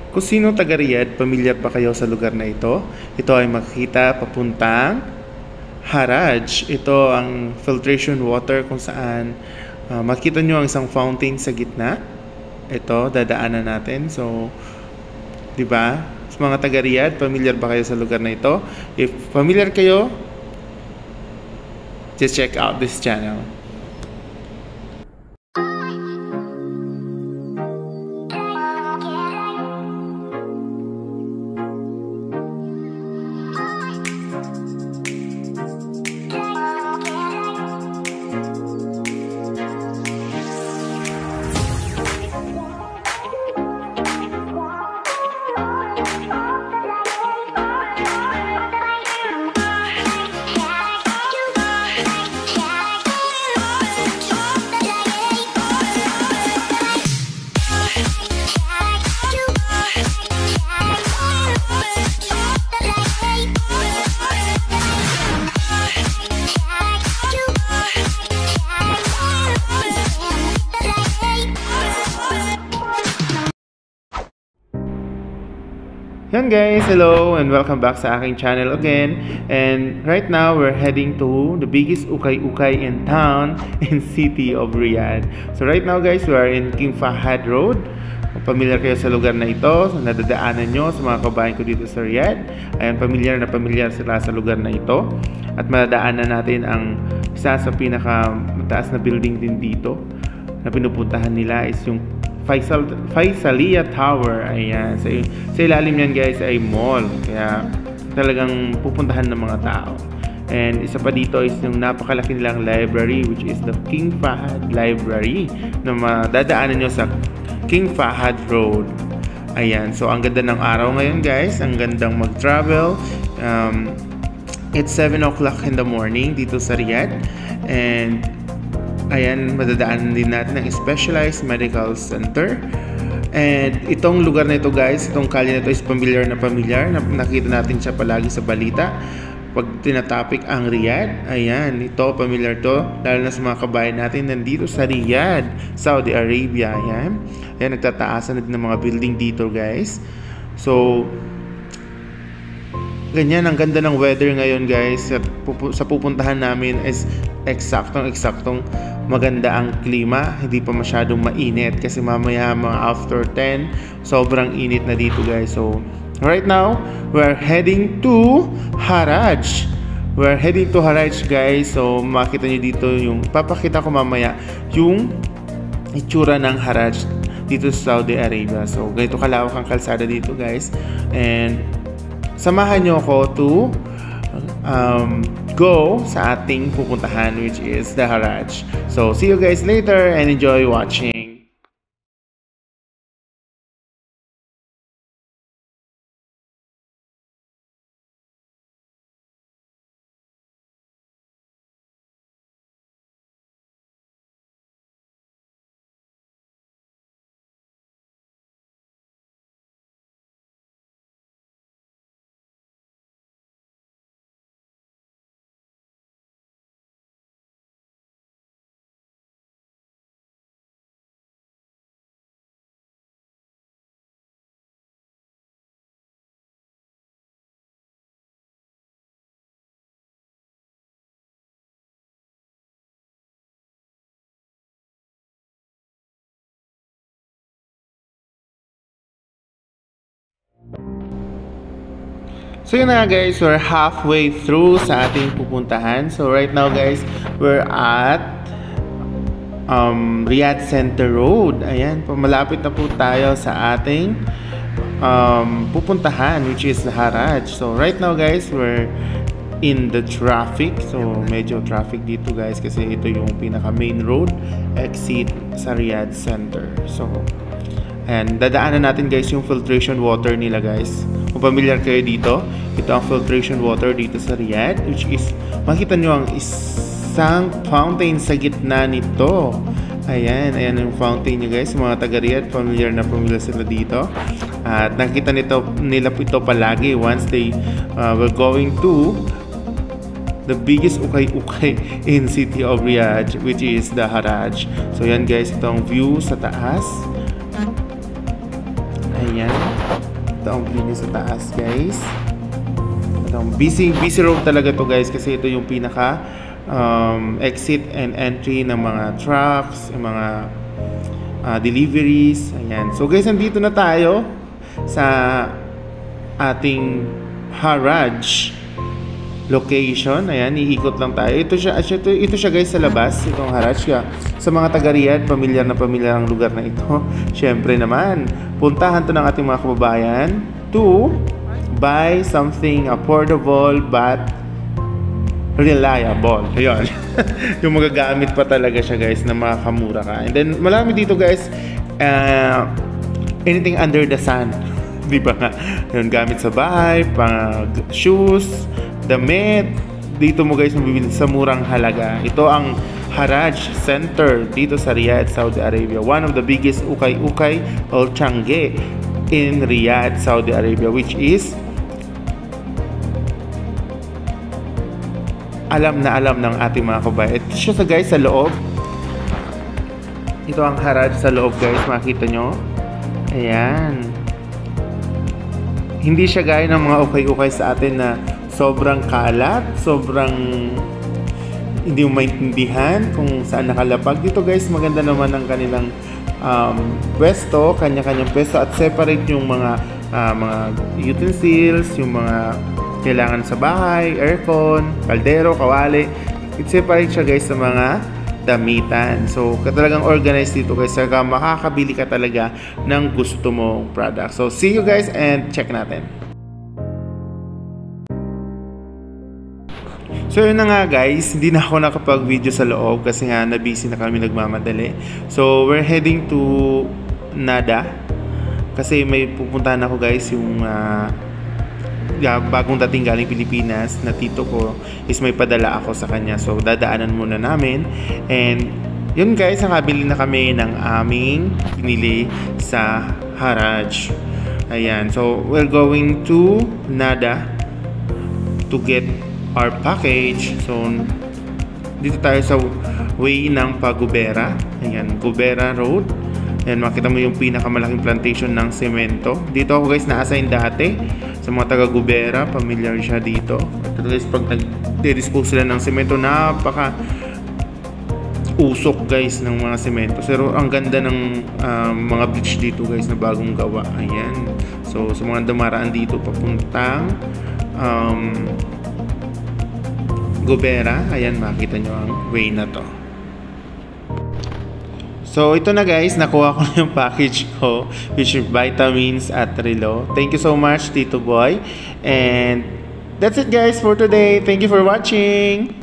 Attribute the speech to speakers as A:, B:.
A: Kung sino taga Riyadh, pamilyar pa kayo sa lugar na ito? Ito ay makikita papuntang Haraj. Ito ang filtration water kung saan makita nyo ang isang fountain sa gitna. Ito, dadaanan natin. So, di ba? Sa mga taga Riyadh, pamilyar ba kayo sa lugar na ito? If familiar kayo, just check out this channel. Yan guys, hello and welcome back sa aking channel again. And right now we're heading to the biggest ukay-ukay in town in city of Riyadh. So right now guys, we are in King Fahad Road. Kung familiar kayo sa lugar na ito, so nadadaanan nyo sa mga kabayan ko dito sa Riyadh. Ayan, pamilyar sila sa lugar na ito. At madadaanan natin ang isa sa pinakamataas na building din dito na pinupuntahan nila is yung Faisaliya Tower. Ayan, sa ilalim yan guys ay mall, kaya talagang pupuntahan ng mga tao. And isa pa dito is yung napakalaki nilang library, which is the King Fahad Library, na madadaanan nyo sa King Fahad Road. Ayan, so ang ganda ng araw ngayon guys, ang gandang mag-travel. It's 7 o'clock in the morning dito sa Riyadh, and ayan, madadaanan din natin ang Specialized Medical Center. And itong lugar na ito guys, itong kalye na ito is pamilyar na nakita natin siya palagi sa balita pag tinatopic ang Riyadh. Ayan, ito pamilyar to, lalo na sa mga kabayan natin nandito sa Riyadh, Saudi Arabia. Ayan, nagtataasan na din ng mga building dito guys. So ganyan, ang ganda ng weather ngayon guys. Sa pupuntahan namin is eksaktong maganda ang klima, hindi pa masyadong mainit kasi mamaya mga after 10 sobrang init na dito guys. So right now we're heading to Haraj. Guys. So makita nyo dito yung papakita ko mamaya yung itsura ng Haraj dito sa Saudi Arabia. So ganito kalawak ang kalsada dito guys, and samahan nyo ako to go sa ating pupuntahan, which is the Haraj. So see you guys later and enjoy watching. So yun na guys, we're halfway through sa ating pupuntahan. So right now guys, we're at Riyadh Center Road. Ayan, malapit na po tayo sa ating pupuntahan, which is the Haraj. So right now guys, we're in the traffic. So medyo traffic dito guys kasi ito yung pinaka main road exit sa Riyadh Center. So and dadaanan natin guys yung filtration water nila guys. Kung familiar kayo dito, ito ang filtration water dito sa Riyadh, which is makita nyo ang isang fountain sa gitna nito. Ayan yung fountain nyo guys. Mga taga Riyadh, familiar sila dito. At nakita nila ito palagi once they were going to the biggest ukay-ukay in city of Riyadh, which is the Haraj. So yan guys, itong view sa taas. Ayan. Ito ang view niya sa taas, guys. Ito, busy road talaga to, guys, kasi ito yung pinaka exit and entry ng mga trucks, yung mga deliveries. Ayan. So guys, nandito na tayo sa ating Haraj location. Ayan, iikot lang tayo. Ito siya guys sa labas, itong Haraj. Sa mga taga-Riyadh, pamilyar na pamilyar ang lugar na ito. Syempre naman, puntahan to ng ating mga kababayan to buy something affordable but reliable. Ayun. Yung magagamit pa talaga siya, guys, na makakamura ka. And then, marami dito, guys, anything under the sun. Di ba nga? Yun, gamit sa bahay, pang shoes, damit. Dito mo, guys, mabibili sa murang halaga. Ito ang Haraj Center dito sa Riyadh, Saudi Arabia. One of the biggest ukay-ukay or Changge in Riyadh, Saudi Arabia, which is alam na alam ng ating mga kabayan. Ito siya guys sa loob. Ito ang Haraj sa loob, guys. Makita nyo. Ayan. Hindi siya gaya ng mga ukay-ukay sa atin na sobrang kalat, sobrang hindi mo maintindihan kung saan nakalapag. Dito, guys, maganda naman ang kanilang pwesto, kanya-kanyang pwesto, at separate yung mga utensils, yung mga kailangan sa bahay, aircon, kaldero, kawali. Separate siya, guys, sa mga damitan. So, talagang organized dito, guys. Saka makakabili ka talaga ng gusto mong product. So, see you guys and check natin. So yun na nga, guys, hindi na ako nakapag-video sa loob kasi nga na-busy na kami, nagmamadali. So we're heading to Nada kasi may pupuntahan ako, guys, yung bagong dating galing Pilipinas na tito ko is may padala ako sa kanya. So dadaanan muna namin. And yun, guys, nakabili na kami ng aming pinili sa Haraj. Ayan, so we're going to Nada to get our package. So dito tayo sa way ng Pagubera. Ayan, Gubera Road. Ayan, makita mo yung pinakamalaking plantation ng semento. Dito ako, guys, na-assign dati sa mga taga Gubera. Familiar siya dito. At guys, pag nag-dispose sila ng semento, napaka usok, guys, ng mga semento. Pero ang ganda ng mga beach dito, guys, na bagong gawa. Ayan. So sa mga dumaraan dito papuntang Gubera, ayan, makita nyo ang way na to. So ito na, guys, nakuha ko na yung package ko, which is vitamins at Relo. Thank you so much, Tito Boy. And that's it, guys, for today. Thank you for watching.